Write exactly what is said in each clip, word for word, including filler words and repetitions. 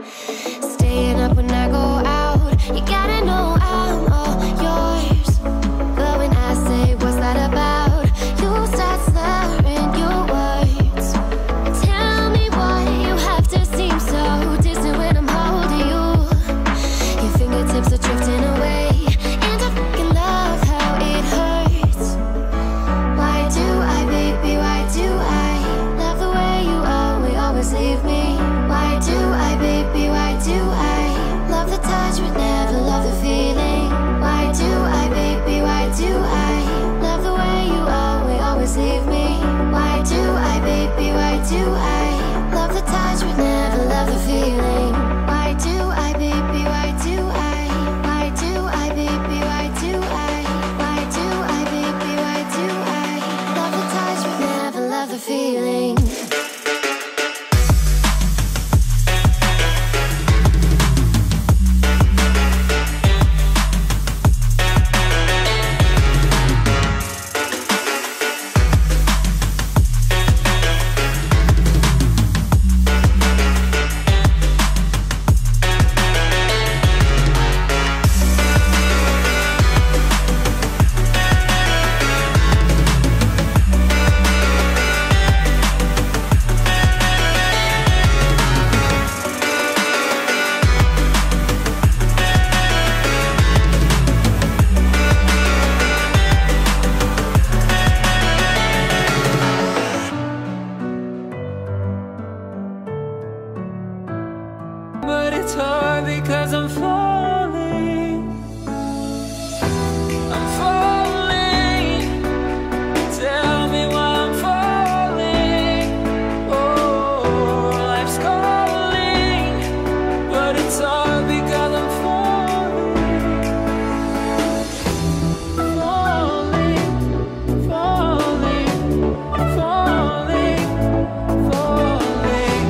Staying up when I go out, you gotta know I'm all yours. But when I say what's that about, you start slurring your words. Tell me why you have to seem so distant when I'm holding you. Your fingertips are drifting away, and I fucking love how it hurts. Why do I, baby, why do I love the way you always, always leave me? Why do I, baby, why do I love the touch but never love the feeling? Why do I, baby, why do I love the way you always, always leave me? Why do I, baby, why do I love the touch but never love the feeling? Why do I, baby, why do I? Why do I, baby, why do I? Why do I, baby, why do I love the touch but never love the feeling? But it's hard because I'm falling. I'm falling. Tell me why I'm falling. Oh, life's calling. But it's hard because I'm falling. Falling, falling, falling, falling,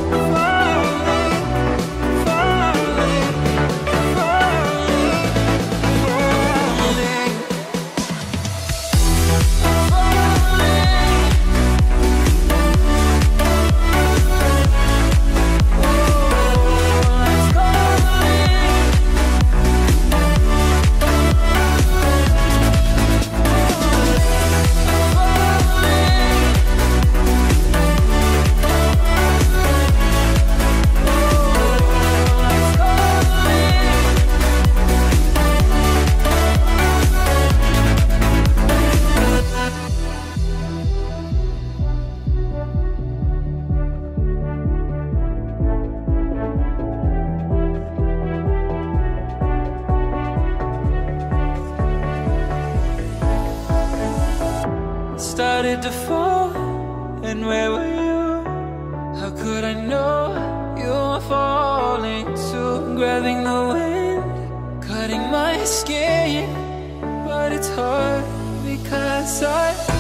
started to fall, and where were you? How could I know you were falling too? Grabbing the wind, cutting my skin, but it's hard because I